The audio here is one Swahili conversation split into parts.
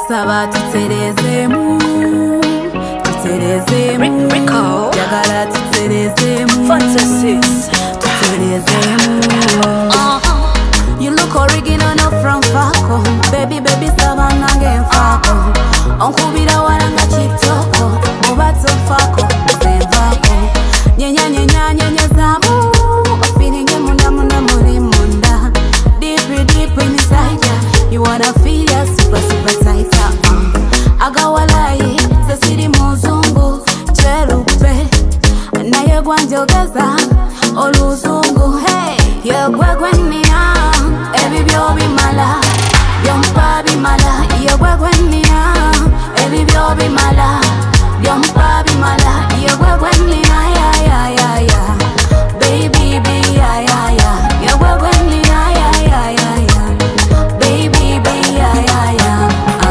Kusaba tuterezemu, tuterezemu. Jagala tuterezemu, Fantasies. tuterezemu. You look original no from Fako. Baby, baby, saba nange mfako. Onkubira waranga chitoko. Mubato fako, zenvako. Nyenya, nyenya, nyenya zamu. Feeling munda, munda, muri munda. Deep, deep inside ya. You wanna feel ya super, super tight. Agawalai, zasiri muzungu. Cherupe, na yegwanjogeza. Oluzungu, hey. Yegwegwenia, ebi byobi mala. Byompa bimala, yegwegwenia. Ebi byobi mala. Byompa bimala, yegwegwenia, ya, ya, ya, ya. Baby, be, ya, ya, ya. Yegwegwenia, ya, ya, ya, ya. Baby, be, ya, ya, ya.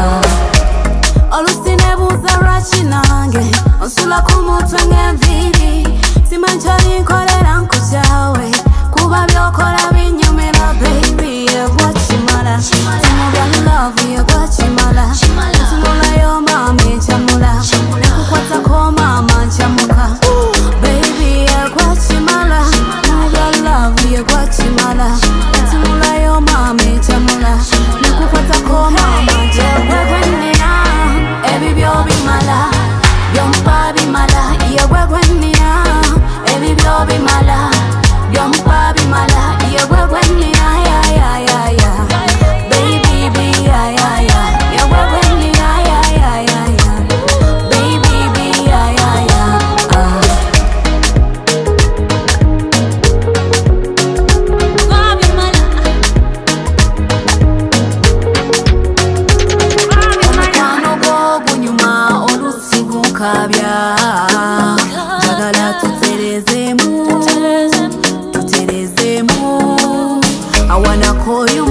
Olusine buza rachinange. Onsula kumutwe ngenviri. Simanchali nkolera nkujawe. Kuba byokola binyumira baby. Yegwachimala. Timubya love yegwachimala. Ntunula yo mama enchamula. Nekukwata ko mama nchamuka. Baby yegwachimala. Timubya love yegwachimala. Ntunula yo mama enchamula. Nekukwata ko mama nchamuka. Ebi byobi mala. Byompa bimala. Yegwegwenia. Ebi byobi mala. Byompa bimala. Yegwegwenia, ya, ya, ya, ya. Baby, be, ya, ya, ya. Yegwegwenia, ya, ya, ya, ya. Baby, be, ya, ya, ya. Omukwano gwo gunyuma olusibu nkabya. Jagala tuterezemu, tuterezemu. I wanna call you